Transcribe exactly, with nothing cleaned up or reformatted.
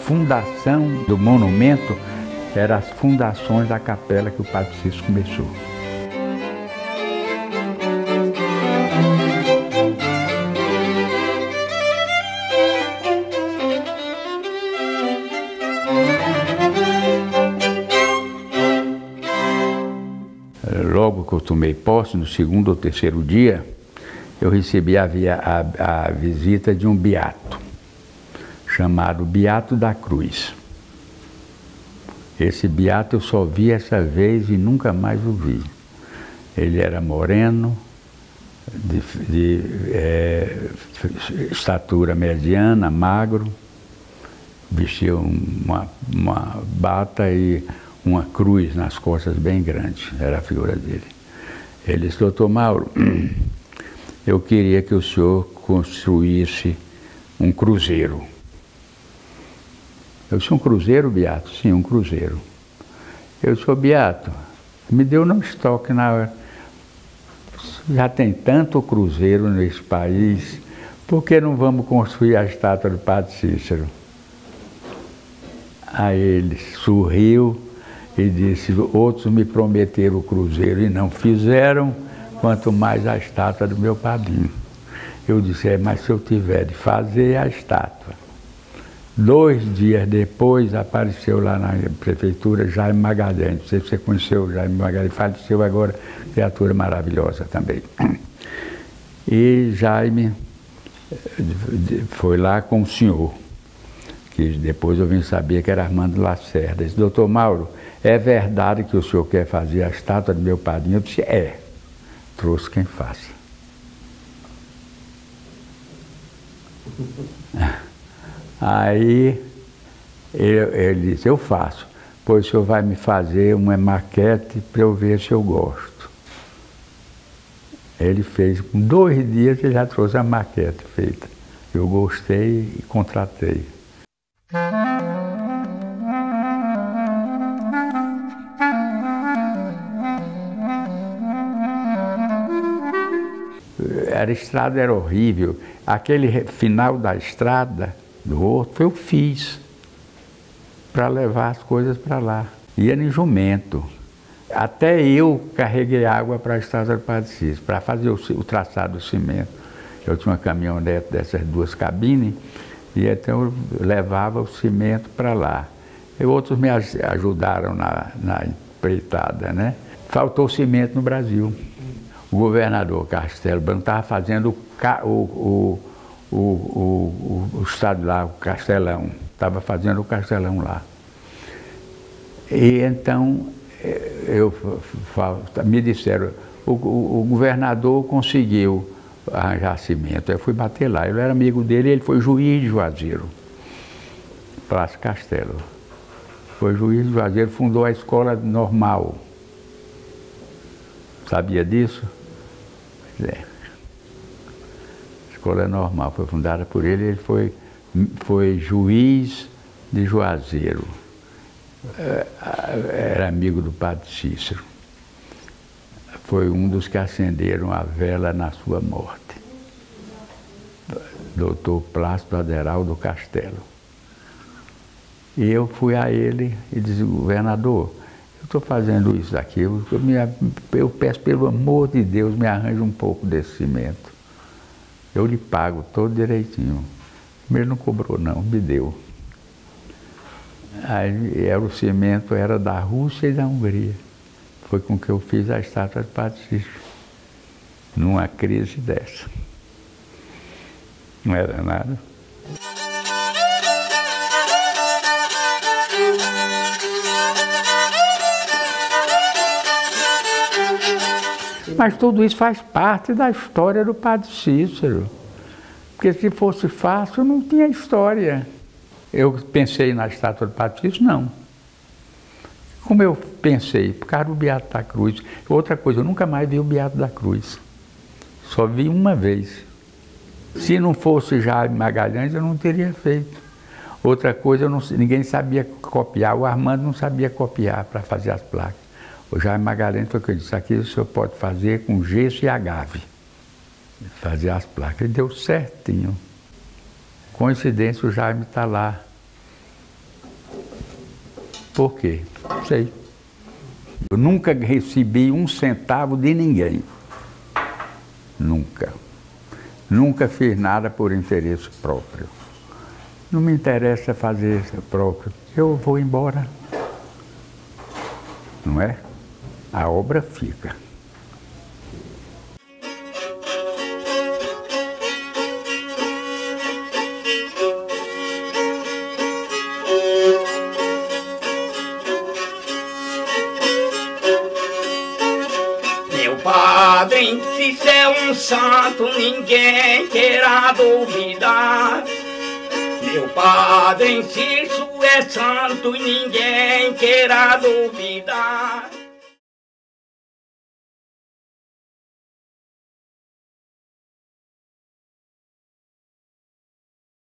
fundação do monumento eram as fundações da capela que o Padre Cícero começou. Logo que eu tomei posse, no segundo ou terceiro dia, eu recebi a, via, a, a visita de um beato, chamado Beato da Cruz. Esse beato eu só vi essa vez e nunca mais o vi. Ele era moreno, de, de é, estatura mediana, magro, vestia uma, uma bata e uma cruz nas costas bem grande, era a figura dele. Ele disse: doutor Mauro, eu queria que o senhor construísse um cruzeiro. Eu disse: um cruzeiro, Beato? Sim, um cruzeiro. Eu disse: ô Beato, me deu no estoque na hora. Já tem tanto cruzeiro nesse país, por que não vamos construir a estátua do Padre Cícero? Aí ele sorriu e disse: outros me prometeram o cruzeiro e não fizeram, quanto mais a estátua do meu padrinho. Eu disse: é, mas se eu tiver de fazer a estátua. Dois dias depois apareceu lá na prefeitura Jaime Magalhães. Não sei se você conheceu o Jaime Magalhães, faleceu agora, criatura maravilhosa também. E Jaime foi lá com o senhor, que depois eu vim saber que era Armando Lacerda. Disse: doutor Mauro, é verdade que o senhor quer fazer a estátua do meu padrinho? Eu disse: é. Trouxe quem faça. Aí ele, ele disse: eu faço, pois o senhor vai me fazer uma maquete para eu ver se eu gosto. Ele fez, com dois dias ele já trouxe a maquete feita. Eu gostei e contratei. A estrada era horrível. Aquele final da estrada do outro eu fiz para levar as coisas para lá. Ia em jumento. Até eu carreguei água para a estrada do Padre Cícero, para fazer o, o traçado do cimento. Eu tinha uma caminhonete dessas duas cabines e então eu levava o cimento para lá. E outros me ajudaram na, na empreitada, né? Faltou cimento no Brasil. O governador Castelo Branco estava fazendo o, o, o, o, o, o estado lá, o Castelão. Estava fazendo o Castelão lá. E então, eu, me disseram, o, o, o governador conseguiu arranjar cimento. Eu fui bater lá. Eu era amigo dele, ele foi juiz de Juazeiro, Praça Castelo. Foi juiz de Juazeiro, fundou a escola normal. Sabia disso? É. A escola normal foi fundada por ele, ele foi, foi juiz de Juazeiro. Era amigo do Padre Cícero. Foi um dos que acenderam a vela na sua morte. doutor Plácido Aderaldo Castelo. E eu fui a ele e disse: governador, eu estou fazendo isso aqui, eu, me, eu peço pelo amor de Deus, me arranje um pouco desse cimento. Eu lhe pago todo direitinho. Ele não cobrou não, me deu. Aí era, o cimento era da Rússia e da Hungria. Foi com que eu fiz a estátua de Padre Cícero, numa crise dessa. Não era nada. Mas tudo isso faz parte da história do Padre Cícero. Porque se fosse fácil, não tinha história. Eu pensei na estátua do Padre Cícero? Não. Como eu pensei? Por causa do Beato da Cruz. Outra coisa, eu nunca mais vi o Beato da Cruz. Só vi uma vez. Se não fosse Jaime Magalhães, eu não teria feito. Outra coisa, eu não, ninguém sabia copiar. O Armando não sabia copiar para fazer as placas. O Jaime Magalhães foi o que eu disse: aqui o senhor pode fazer com gesso e agave. Fazer as placas. E deu certinho. Coincidência, o Jaime está lá Por quê? Não sei. Eu nunca recebi um centavo de ninguém. Nunca. Nunca fiz nada por interesse próprio. Não me interessa fazer isso próprio. Eu vou embora. Não é? A obra fica. Meu padre, se isso é um santo, ninguém queira duvidar. Meu padre, se isso é santo, ninguém queira duvidar.